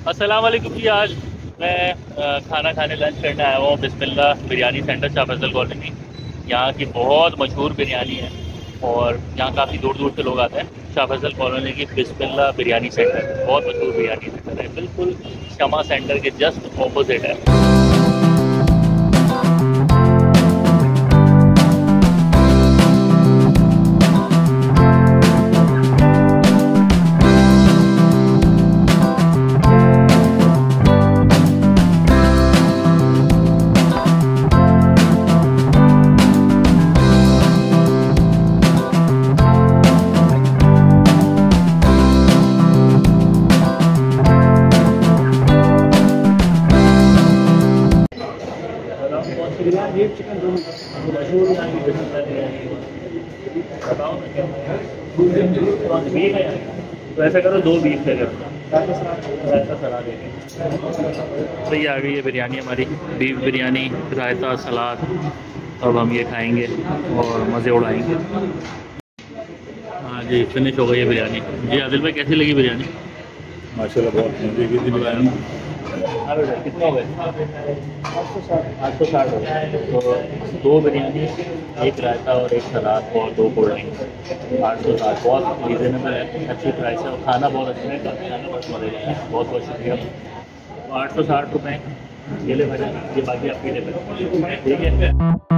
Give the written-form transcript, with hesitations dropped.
अस्सलाम वालेकुम जी। आज मैं खाना खाने लंच करने आया हुआ हूँ बिस्मिल्लाह बिरयानी सेंटर शाह फैसल कॉलोनी। यहाँ की बहुत मशहूर बिरयानी है और यहाँ काफ़ी दूर दूर से लोग आते हैं। शाह फैसल कॉलोनी की बिस्मिल्लाह बिरयानी सेंटर बहुत मशहूर बिरयानी सेंटर है, बिल्कुल शमा सेंटर के जस्ट ऑपोजिट है। बिरयानी बीफ चिकन दोनों मशहूर यहाँ की बिस्मिल्लाह बिरयानी। बताओ ना क्या बीफ है तो ऐसा करो 2 बीफ दे दो, रायता सलाद देंगे। तो ये आ गई है बिरयानी हमारी, बीफ बिरयानी रायता सलाद। अब हम ये खाएंगे और मज़े उड़ाएंगे। हाँ जी, फिनिश हो गई है बिरयानी। जी आदिल भाई, कैसी लगी बिरयानी? माशाल्लाह बहुत मज़े की थी बिरयानी। कितने हो गए? 860 हो गए। तो 2 बिरयानी, 1 रायता और 1 सलाद और 2 कोल्ड ड्रिंक। 860 बहुत रीज़नेबल है, अच्छी प्राइस है और खाना बहुत अच्छा है। खाना बहुत मज़ेदार है। बहुत बहुत शुक्रिया। तो 860 रुपये ये ले भाई, ये बाकी आपके लिए ठीक है।